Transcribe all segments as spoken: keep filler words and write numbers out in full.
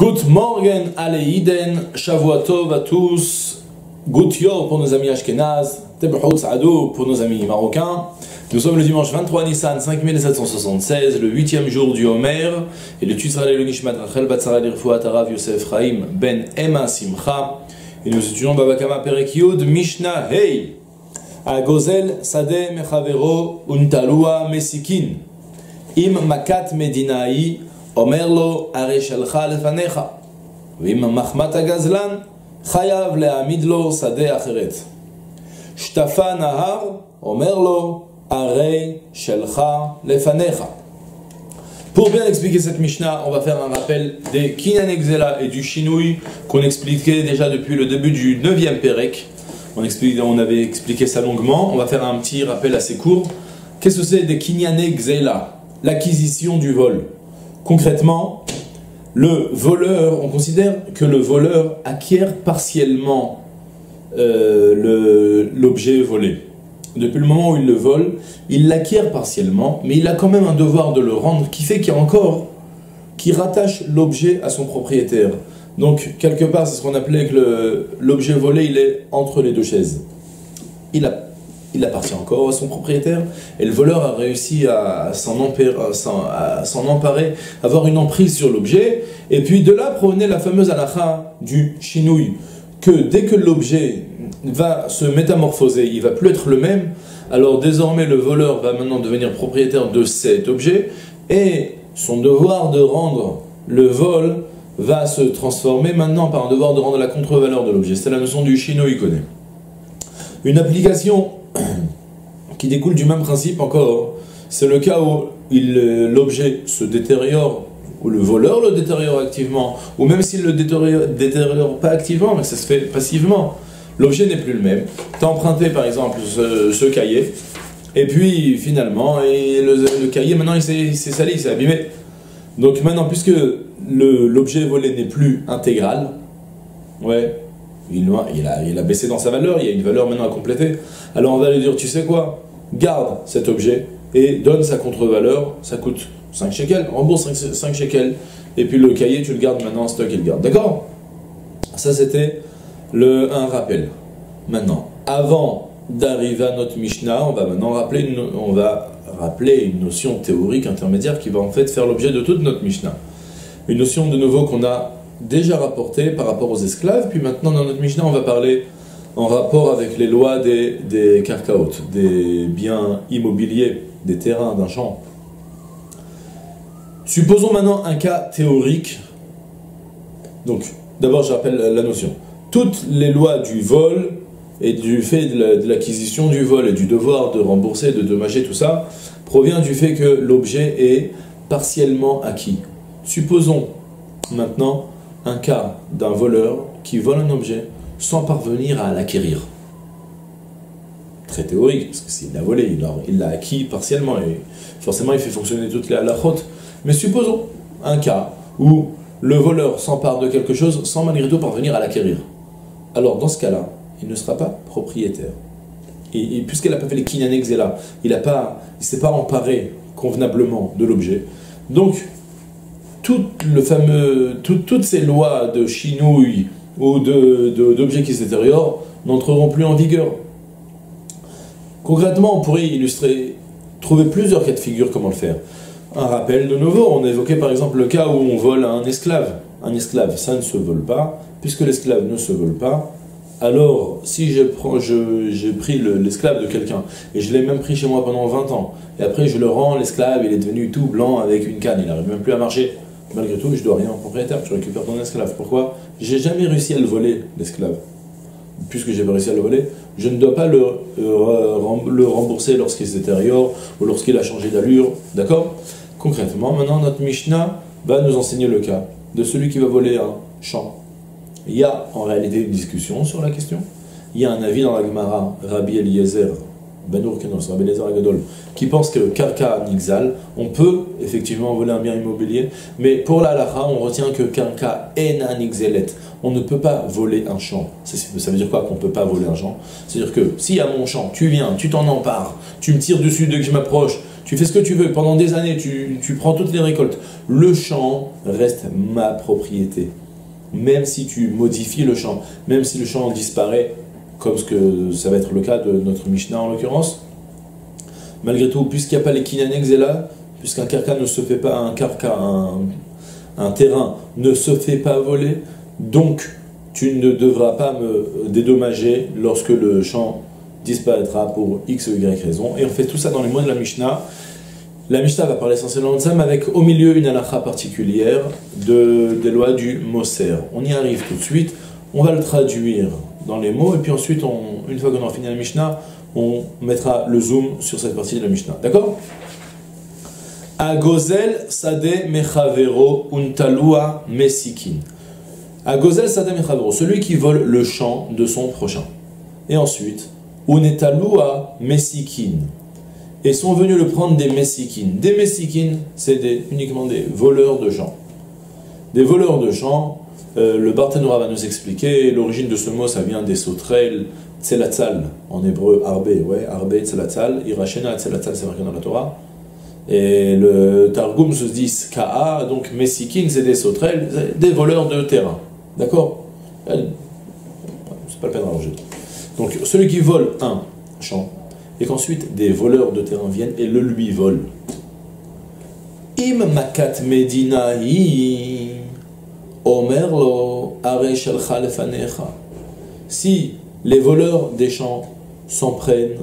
Good morning, Aleiden, Shavua Tov à tous, Good Yor pour nos amis Ashkenaz, Tebchot Saadou pour nos amis marocains. Nous sommes le dimanche vingt-trois Nissan cinq mille sept cent soixante-seize, le huitième jour du Homer, et le Tutzra le Nishmat Rachel Batzara Lirfuat Arav Yosef Chaim Ben Emma Simcha, et nous étudions Babakama Perek Yud Mishnah Hey, Agozel Sadeh Mechavero Untalua Mesikin, Im Makat Medinaï. Omerlo areshalcha lefanecha, v'im machmat agazlan chayav le'amidlo sadeh acheret. Shtafa nahar omerlo areshalcha lefanecha. Pour bien expliquer cette Mishnah, on va faire un rappel des Kinyan Exela et du Shinui qu'on expliquait déjà depuis le début du neuvième Perek. On, explique, on avait expliqué ça longuement. On va faire un petit rappel assez court. Qu'est-ce que c'est des Kinyan Exela? L'acquisition du vol. Concrètement, le voleur, on considère que le voleur acquiert partiellement euh, l'objet volé. Depuis le moment où il le vole, il l'acquiert partiellement, mais il a quand même un devoir de le rendre, qui fait qu'il y a encore, qui rattache l'objet à son propriétaire. Donc, quelque part, c'est ce qu'on appelait que l'objet volé, il est entre les deux chaises. Il a Il appartient encore à son propriétaire, et le voleur a réussi à s'en emparer, avoir une emprise sur l'objet, et puis de là provenait la fameuse halakha du shinui, que dès que l'objet va se métamorphoser, il ne va plus être le même, alors désormais le voleur va maintenant devenir propriétaire de cet objet, et son devoir de rendre le vol va se transformer maintenant par un devoir de rendre la contre-valeur de l'objet. C'est la notion du shinui connaît. Une application qui découle du même principe encore, c'est le cas où l'objet se détériore, ou le voleur le détériore activement, ou même s'il ne le détériore, détériore pas activement, mais ça se fait passivement, l'objet n'est plus le même. Tu as emprunté par exemple ce, ce cahier, et puis finalement, et le, le cahier maintenant il s'est sali, il s'est abîmé. Donc maintenant, puisque l'objet volé n'est plus intégral, ouais, Il a, il a baissé dans sa valeur, il y a une valeur maintenant à compléter. Alors on va lui dire, tu sais quoi, garde cet objet et donne sa contre-valeur, ça coûte cinq shekels, rembourse cinq shekels, et puis le cahier, tu le gardes maintenant en stock et le garde. D'accord? Ça c'était un rappel. Maintenant, avant d'arriver à notre Mishnah, on va maintenant rappeler une, on va rappeler une notion théorique intermédiaire qui va en fait faire l'objet de toute notre Mishnah. Une notion de nouveau qu'on a déjà rapporté par rapport aux esclaves, puis maintenant dans notre Mishnah on va parler en rapport avec les lois des, des karkaot, des biens immobiliers, des terrains, d'un champ. Supposons maintenant un cas théorique. Donc d'abord je rappelle la notion. Toutes les lois du vol et du fait de l'acquisition du vol et du devoir de rembourser, de dommager, tout ça, provient du fait que l'objet est partiellement acquis. Supposons maintenant un cas d'un voleur qui vole un objet sans parvenir à l'acquérir. Très théorique, parce que s'il l'a volé, il l'a acquis partiellement, et forcément il fait fonctionner toutes les halachot. Mais supposons un cas où le voleur s'empare de quelque chose sans malgré tout parvenir à l'acquérir. Alors dans ce cas-là, il ne sera pas propriétaire. Et, et puisqu'il n'a pas fait les kinyan exela, il ne s'est pas emparé convenablement de l'objet. Donc, Tout le fameux, tout, toutes ces lois de chinouille ou d'objets qui se détériorent n'entreront plus en vigueur. Concrètement, on pourrait illustrer, trouver plusieurs cas de figure comment le faire. Un rappel de nouveau, on a évoqué par exemple le cas où on vole un esclave. Un esclave, ça ne se vole pas. Puisque l'esclave ne se vole pas, alors si j'ai pris l'esclave de quelqu'un et je l'ai même pris chez moi pendant vingt ans, et après je le rends, l'esclave, il est devenu tout blanc avec une canne, il n'arrive même plus à marcher. Malgré tout, je dois rien au propriétaire, tu récupères ton esclave. Pourquoi? J'ai jamais réussi à le voler, l'esclave. Puisque j'ai pas réussi à le voler, je ne dois pas le, euh, le rembourser lorsqu'il se détériore ou lorsqu'il a changé d'allure. D'accord? Concrètement, maintenant, notre Mishnah va nous enseigner le cas de celui qui va voler un champ. Il y a en réalité une discussion sur la question. Il y a un avis dans la Gemara, Rabbi Eliezer Ben Urkenos, Rabbi Eliezer Agadol, qui pense que Karka Nixal, on peut effectivement voler un bien immobilier, mais pour la halakha, on retient que Karka Ena Nixelet. On ne peut pas voler un champ. Ça, ça veut dire quoi qu'on ne peut pas voler un champ? C'est-à-dire que si à mon champ, tu viens, tu t'en empares, tu me tires dessus dès que je m'approche, tu fais ce que tu veux, pendant des années, tu, tu prends toutes les récoltes, le champ reste ma propriété. Même si tu modifies le champ, même si le champ disparaît, comme ce que ça va être le cas de notre Mishnah en l'occurrence, malgré tout, puisqu'il n'y a pas les Kinaneg Zela, puisqu'un karka ne se fait pas, un karka, un, un terrain ne se fait pas voler, donc tu ne devras pas me dédommager lorsque le champ disparaîtra pour X ou Y raison. Et on fait tout ça dans les mots de la Mishnah. La Mishnah va parler essentiellement de ça, mais avec au milieu une halakha particulière de, des lois du Moser. On y arrive tout de suite, on va le traduire dans les mots, et puis ensuite, on, une fois qu'on aura fini la Mishnah, on mettra le zoom sur cette partie de la Mishnah. D'accord? Agozel sade mechavero untalua mesikin. Agozel sade mechavero, celui qui vole le champ de son prochain. Et ensuite, unetalua mesikin. Et sont venus le prendre des messikin. Des messikin, c'est des, uniquement des voleurs de champs. Des voleurs de champs, euh, le Barthénora va nous expliquer, l'origine de ce mot, ça vient des sauterelles, tselatzal, en hébreu, arbe, ouais, arbe, tselatzal, irachena, tselatzal, c'est marqué dans la Torah. Et le Targum se dit ska'a, donc messikin, c'est des sauterelles, des voleurs de terrain. D'accord? C'est pas le peine d'arranger. Donc, celui qui vole un champ, et qu'ensuite des voleurs de terrain viennent et le lui volent. Im makat medinahi omerlo are shalcha lefanecha. Si les voleurs des champs s'en prennent,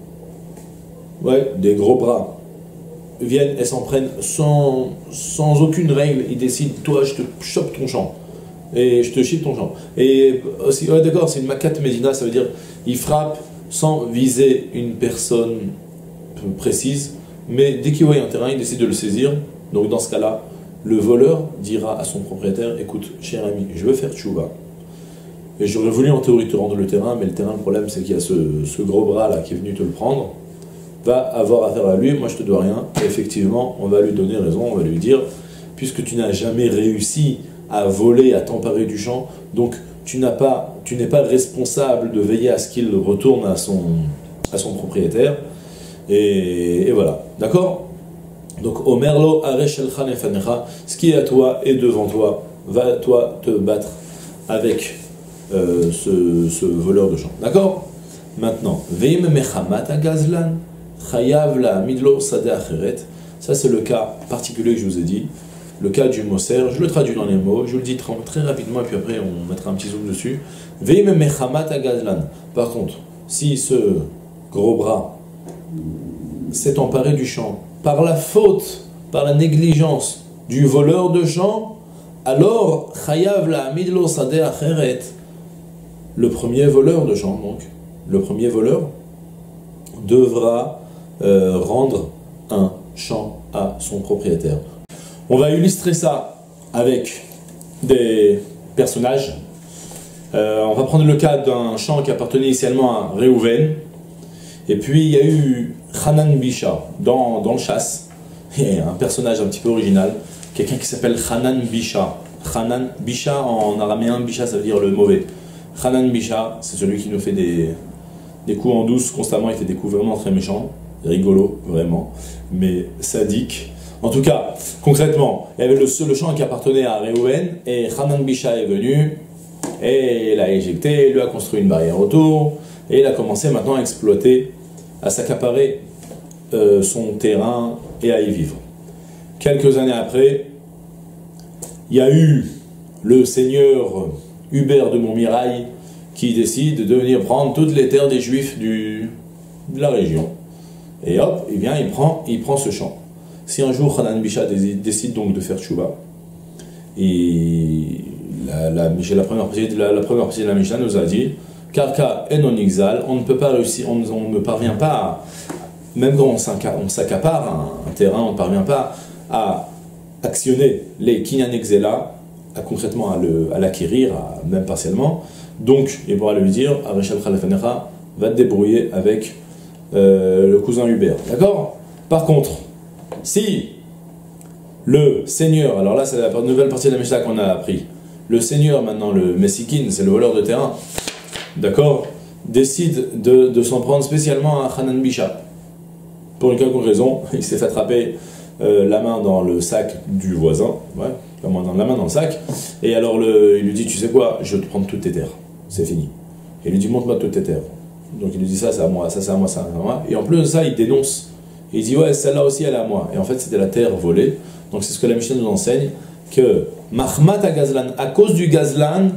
ouais, des gros bras, viennent et s'en prennent sans, sans aucune règle, ils décident, toi je te chope ton champ, et je te chip ton champ. Et aussi, ouais, d'accord, c'est une makat medina, ça veut dire, ils frappent sans viser une personne précise, mais dès qu'il voit un terrain, il décide de le saisir. Donc dans ce cas-là, le voleur dira à son propriétaire, écoute, cher ami, je veux faire tchouva, et j'aurais voulu en théorie te rendre le terrain, mais le terrain, le problème c'est qu'il y a ce, ce gros bras là qui est venu te le prendre, va avoir affaire à lui, moi je te dois rien. Et effectivement, on va lui donner raison, on va lui dire, puisque tu n'as jamais réussi à voler, à t'emparer du champ, donc tu n'as pas, tu n'es pas responsable de veiller à ce qu'il retourne à son, à son propriétaire. Et, et voilà, d'accord? Donc, Omerlo areshelcha nefanecha, ce qui est à toi et devant toi, va toi te battre avec euh, ce, ce voleur de champ. D'accord? Maintenant, veim mechamat agazlan, chayav la midlo sade acheret. Ça, c'est le cas particulier que je vous ai dit. Le cas du Moser, je le traduis dans les mots, je vous le dis très rapidement, et puis après on mettra un petit zoom dessus. Veim mechamat agazlan. Par contre, si ce gros bras s'est emparé du champ par la faute, par la négligence du voleur de champ, alors chayav la midlo sade acheret, le premier voleur de champ, donc le premier voleur devra euh, rendre un champ à son propriétaire. On va illustrer ça avec des personnages. Euh, on va prendre le cas d'un champ qui appartenait initialement à Réhouven. Et puis il y a eu Hanan Bisha dans, dans le chasse. Et un personnage un petit peu original. Quelqu'un qui s'appelle Hanan Bisha. Hanan Bisha en araméen, Bisha ça veut dire le mauvais. Hanan Bisha, c'est celui qui nous fait des, des coups en douce constamment. Il fait des coups vraiment très méchants. Rigolo, vraiment. Mais sadique. En tout cas, concrètement, il y avait le, le champ qui appartenait à Réhouven, et Hanan Bisha est venu, et il a éjecté, il lui a construit une barrière autour, et il a commencé maintenant à exploiter, à s'accaparer euh, son terrain et à y vivre. Quelques années après, il y a eu le seigneur Hubert de Montmirail qui décide de venir prendre toutes les terres des Juifs du, de la région. Et hop, il vient, il prend, il prend ce champ. Si un jour Hanan Bisha décide donc de faire tchouba, et la, la, la, première partie de la, la première partie de la Mishnah nous a dit Karka et non exal, on ne peut pas réussir, on, on ne parvient pas, à, même quand on s'accapare un, un terrain, on ne parvient pas à actionner les kinyan exela, à concrètement à l'acquérir, même partiellement. Donc, il pourra lui dire Areshal Khalefanecha, va te débrouiller avec euh, le cousin Hubert. D'accord? Par contre, si le seigneur, alors là c'est la nouvelle partie de la Mishnah qu'on a appris, le seigneur maintenant, le Messikin, c'est le voleur de terrain, d'accord, décide de, de s'en prendre spécialement à Hanan Bisha. Pour une quelconque raison, il s'est fait attraper euh, la main dans le sac du voisin, ouais, la main dans, la main dans le sac, et alors le, il lui dit, tu sais quoi, je vais te prendre toutes tes terres, c'est fini. Et il lui dit, montre-moi toutes tes terres. Donc il lui dit, ça c'est à moi, ça c'est à moi, ça c'est à moi. Et en plus de ça, il dénonce. Et il dit, ouais, celle-là aussi, elle est à moi. Et en fait, c'était la terre volée. Donc c'est ce que la Mishnah nous enseigne, que Mahmat à Gazlan, à cause du Gazlan,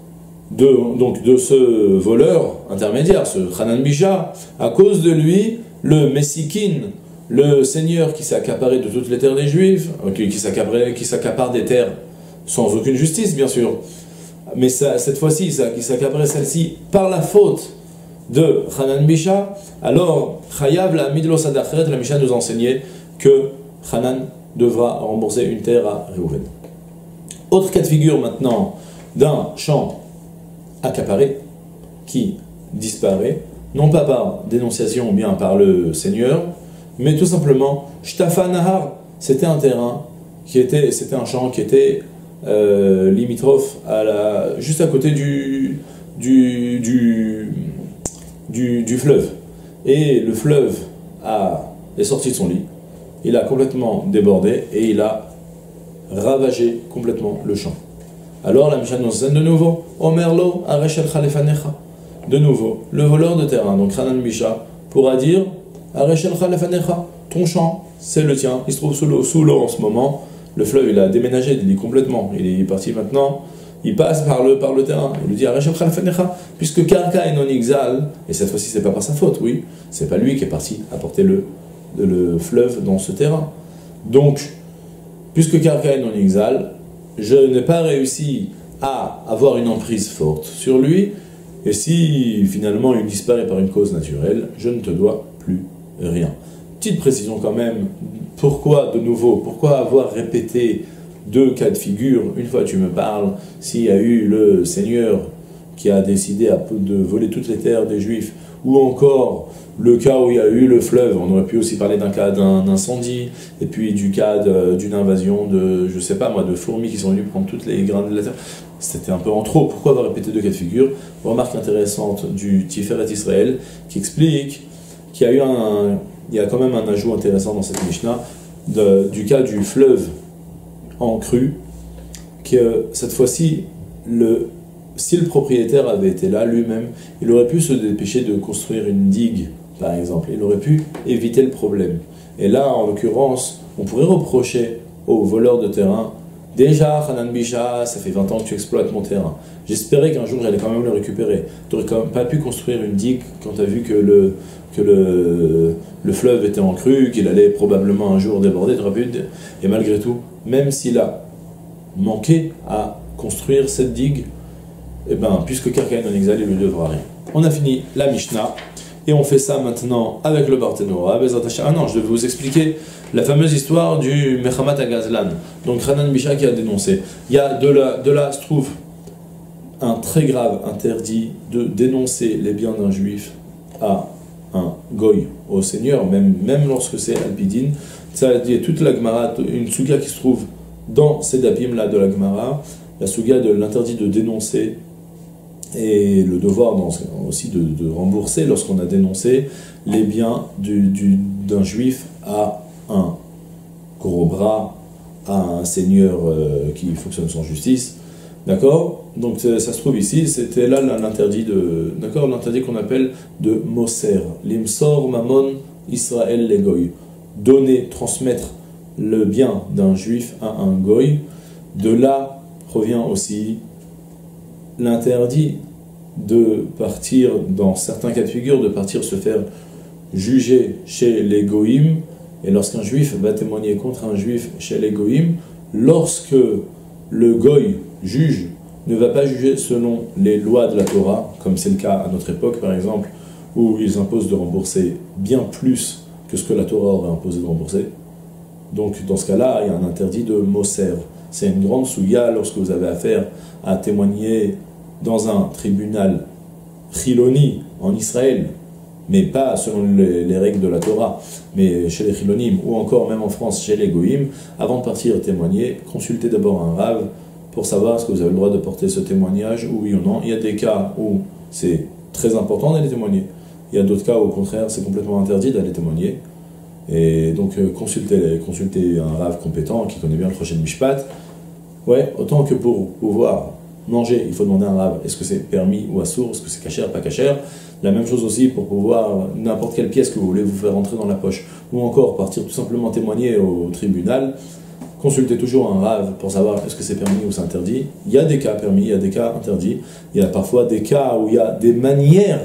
de, donc de ce voleur intermédiaire, ce Hanan Bisha, à cause de lui, le Messikin, le seigneur qui s'est accaparé de toutes les terres des Juifs, qui, qui s'accapare des terres sans aucune justice, bien sûr, mais ça, cette fois-ci, ça, qui s'accaparait celle-ci par la faute de Hanan Bisha, alors Chayav la Midlo Sadachret, la Mishnah nous enseignait que Hanan devra rembourser une terre à Réhouven. Autre cas de figure maintenant d'un champ accaparé qui disparaît, non pas par dénonciation ou bien par le seigneur, mais tout simplement, Shtafa Nahar, c'était un terrain, qui était, c'était un champ qui était euh, limitrophe, à la, juste à côté du, du, du, du, du fleuve. Et le fleuve a, est sorti de son lit, il a complètement débordé et il a ravagé complètement le champ. Alors la Mishnah nous enseigne de nouveau, Omerlo areshel chalefanecha. De nouveau, le voleur de terrain, donc Hanan Bisha, pourra dire areshel chalefanecha, ton champ, c'est le tien, il se trouve sous l'eau, sous l'eau en ce moment, le fleuve il a déménagé il est complètement, il est parti maintenant, il passe par le, par le terrain, il lui dit areshel chalefanecha, puisque Karka est non exal, et cette fois-ci c'est pas par sa faute, oui, c'est pas lui qui est parti apporter le, le fleuve dans ce terrain. Donc, puisque Karka est non exal, je n'ai pas réussi à avoir une emprise forte sur lui, et si finalement il disparaît par une cause naturelle, je ne te dois plus rien. Petite précision quand même, pourquoi de nouveau, pourquoi avoir répété deux cas de figure? Une fois tu me parles, s'il y a eu le Seigneur qui a décidé de voler toutes les terres des Juifs, ou encore le cas où il y a eu le fleuve, on aurait pu aussi parler d'un cas d'un incendie, et puis du cas d'une invasion de, je sais pas moi, de fourmis qui sont venues prendre toutes les grains de la terre. C'était un peu en trop. Pourquoi avoir répété deux cas de figure? Remarque intéressante du Tiferet Israël qui explique qu'il y a eu un, il y a quand même un ajout intéressant dans cette Mishnah de, du cas du fleuve en crue, que cette fois-ci, le si le propriétaire avait été là lui-même, il aurait pu se dépêcher de construire une digue, par exemple. Il aurait pu éviter le problème. Et là, en l'occurrence, on pourrait reprocher aux voleurs de terrain, déjà, Hanan Bisha, ça fait vingt ans que tu exploites mon terrain. J'espérais qu'un jour, j'allais quand même le récupérer. Tu n'aurais quand même pas pu construire une digue quand tu as vu que le, que le, le fleuve était en crue, qu'il allait probablement un jour déborder. Pu... Et malgré tout, même s'il a manqué à construire cette digue, eh ben, puisque Karka est non exal, il ne lui devra rien. On a fini la Mishnah, et on fait ça maintenant avec le Barthénora. Ah non, je devais vous expliquer la fameuse histoire du Mechamat à Gazlan. Donc Hanan Bisha qui a dénoncé. Il y a de là, de là se trouve un très grave interdit de dénoncer les biens d'un juif à un goy, au Seigneur, même, même lorsque c'est Alpidine. Ça dit toute la Gemara, une souga qui se trouve dans ces dapim là de la Gemara, la souga de l'interdit de dénoncer et le devoir aussi de, de rembourser lorsqu'on a dénoncé les biens du, du, d'un juif à un gros bras, à un seigneur euh, qui fonctionne sans justice. D'accord? Donc ça se trouve ici, c'était là l'interdit de, d'accord, l'interdit qu'on appelle de Moser, l'imsor mamon Israël les goy, donner, transmettre le bien d'un juif à un goy. De là provient aussi l'interdit de partir, dans certains cas de figure, de partir se faire juger chez les goïms, et lorsqu'un juif va témoigner contre un juif chez les goïms, lorsque le goy juge, ne va pas juger selon les lois de la Torah, comme c'est le cas à notre époque par exemple, où ils imposent de rembourser bien plus que ce que la Torah aurait imposé de rembourser. Donc dans ce cas-là, il y a un interdit de Moser. C'est une grande souga lorsque vous avez affaire à témoigner dans un tribunal chiloni en Israël, mais pas selon les, les règles de la Torah, mais chez les Chilonim, ou encore même en France, chez les Goïm, avant de partir témoigner, consultez d'abord un Rav pour savoir est-ce que vous avez le droit de porter ce témoignage, ou oui ou non. Il y a des cas où c'est très important d'aller témoigner, il y a d'autres cas où au contraire c'est complètement interdit d'aller témoigner, et donc euh, consultez, consultez un Rav compétent qui connaît bien le prochain Mishpat. Ouais, autant que pour pouvoir manger, il faut demander à un Rav, est-ce que c'est permis ou assourd, est-ce que c'est cachère, pas cachère. La même chose aussi pour pouvoir, n'importe quelle pièce que vous voulez vous faire rentrer dans la poche, ou encore partir tout simplement témoigner au tribunal, consultez toujours un Rav pour savoir est-ce que c'est permis ou c'est interdit. Il y a des cas permis, il y a des cas interdits, il y a parfois des cas où il y a des manières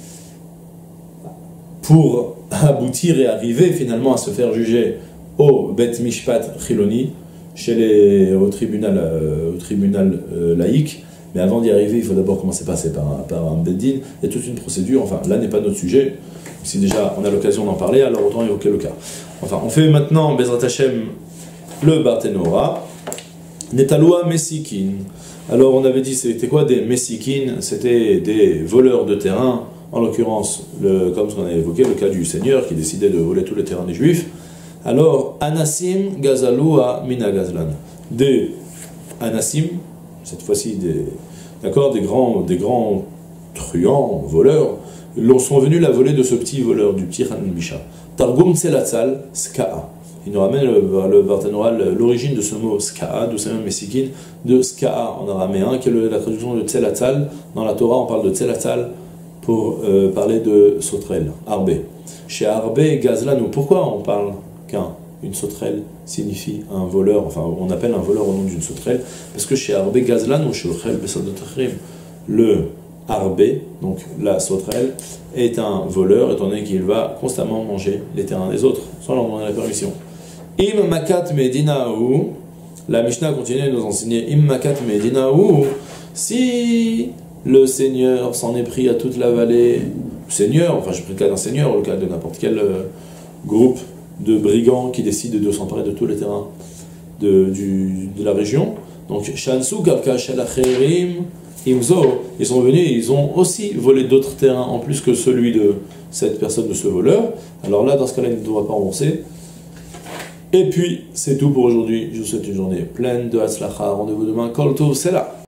pour aboutir et arriver finalement à se faire juger au Bet Mishpat Chiloni, chez les, au tribunal, euh, au tribunal euh, laïque. Mais avant d'y arriver, il faut d'abord commencer par passer par un, par un beddin. Il y a toute une procédure. Enfin, là n'est pas notre sujet. Si déjà on a l'occasion d'en parler, alors autant évoquer le cas. Enfin, on fait maintenant Bezrat Hashem le Barthénora. Netaloa Messikin. Alors on avait dit, c'était quoi des Messikin? C'était des voleurs de terrain. En l'occurrence, le, comme ce qu'on a évoqué, le cas du Seigneur qui décidait de voler tous les terrains des Juifs. Alors, Anassim Gazaloua Mina Gazlan. Des Anassim, cette fois-ci des, d'accord, des grands, des grands truands, voleurs, sont venus la voler de ce petit voleur, du petit Hanan Bisha. Targum Tselatzal Ska'a. Il nous ramène le, le Barthénora l'origine de ce mot Ska'a, d'où c'est même Messikin, de Ska'a en araméen, qui est le, la traduction de Tselatzal. Dans la Torah, on parle de Tselatzal pour euh, parler de sauterelle, Arbé. Chez Arbé, Gazlan, pourquoi on parle qu'un une sauterelle signifie un voleur, enfin on appelle un voleur au nom d'une sauterelle, parce que chez Arbé Gazlan ou chez le Arbé, donc la sauterelle, est un voleur, étant donné qu'il va constamment manger les terrains des autres, sans leur demander la permission. Im Makat Medinaou, la Mishnah continue de nous enseigner, Im Makat Medinaou, si le Seigneur s'en est pris à toute la vallée, Seigneur, enfin je prie le cas d'un Seigneur, ou le cas de n'importe quel euh, groupe de brigands qui décident de s'emparer de tous les terrains de, du, de la région. Donc, Shansu, Kavka, Shalacherim, Imzo, ils sont venus et ils ont aussi volé d'autres terrains en plus que celui de cette personne, de ce voleur. Alors là, dans ce cas-là, il ne devra pas rembourser. Et puis, c'est tout pour aujourd'hui. Je vous souhaite une journée pleine de Hatzlacha. Rendez-vous demain. Kol Tov, c'est là.